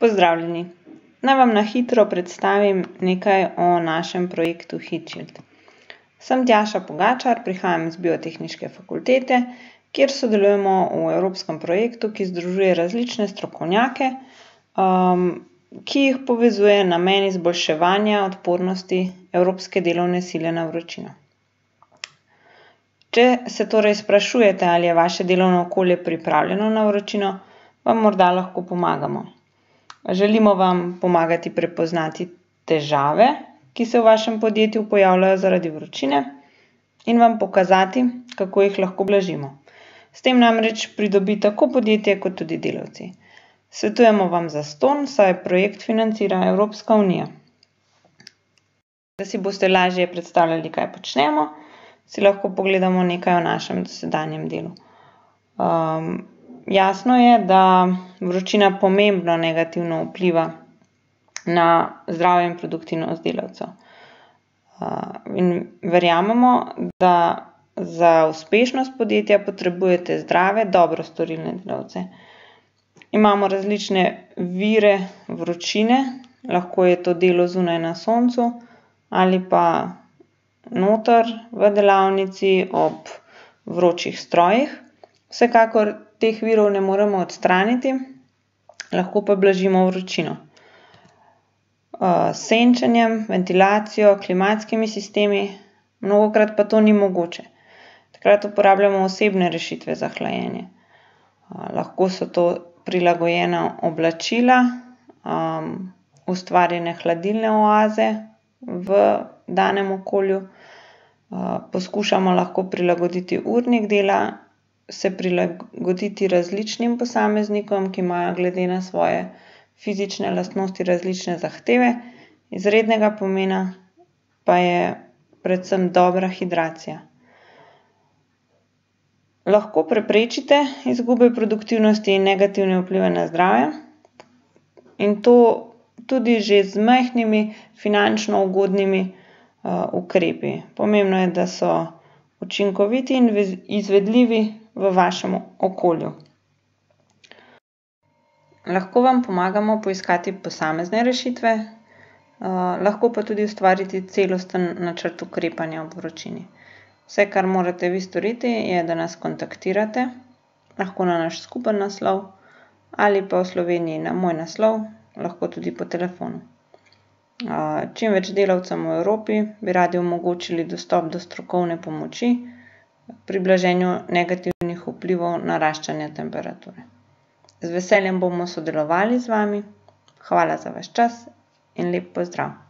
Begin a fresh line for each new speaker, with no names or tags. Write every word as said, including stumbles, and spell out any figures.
Pozdravljeni! Naj vam na hitro predstavim nekaj o našem projektu HeatShield. Sem Tjaša Pogačar, prihajam z Biotehniške fakultete, kjer sodelujemo v evropskem projektu, ki združuje različne strokovnjake, um, ki jih povezuje namen izboljševanja odpornosti evropske delovne sile na vročino. Če se torej sprašujete, ali je vaše delovno okolje pripravljeno na vročino, vam morda lahko pomagamo. Želimo vam pomagati prepoznati težave, ki se v vašem podjetju pojavljajo zaradi vročine, in vam pokazati, kako jih lahko blažimo. S tem namreč pridobi tako podjetje kot tudi delavci. Svetujemo vam zastonj, saj projekt financira Evropska unija. Da si boste lažje predstavljali, kaj počnemo, si lahko pogledamo nekaj o našem dosedanjem delu. Um, Jasno je, da vročina pomembno negativno vpliva na zdravje in produktivnost delavcev. In verjamemo, da za uspešnost podjetja potrebujete zdrave, dobro storilne delavce. Imamo različne vire vročine, lahko je to delo zunaj na soncu ali pa noter v delavnici ob vročih strojih. Vsekakor teh virov ne moremo odstraniti, lahko pa blažimo vročino. S senčenjem, ventilacijo, klimatskimi sistemi, mnogokrat pa to ni mogoče. Takrat uporabljamo osebne rešitve za hlajenje. Lahko so to prilagojena oblačila, um, ustvarjene hladilne oaze v danem okolju. Uh, poskušamo lahko prilagoditi urnik dela, se prilagoditi različnim posameznikom, ki imajo glede na svoje fizične lastnosti različne zahteve. Izrednega pomena pa je predvsem dobra hidracija. Lahko preprečite izgube produktivnosti in negativne vplive na zdravje, in to tudi že z majhnimi finančno ugodnimi uh, ukrepi. Pomembno je, da so učinkoviti in izvedljivi v vašem okolju. Lahko vam pomagamo poiskati posamezne rešitve, uh, lahko pa tudi ustvariti celosten načrt ukrepanja ob vročini. Vse, kar morate vi storiti, je, da nas kontaktirate, lahko na naš skupen naslov ali pa v Sloveniji na moj naslov, lahko tudi po telefonu. Uh, čim več delavcem v Evropi bi radi omogočili dostop do strokovne pomoči pri blaženju negativnih vplivov naraščanja temperature. Z veseljem bomo sodelovali z vami. Hvala za vaš čas in lep pozdrav!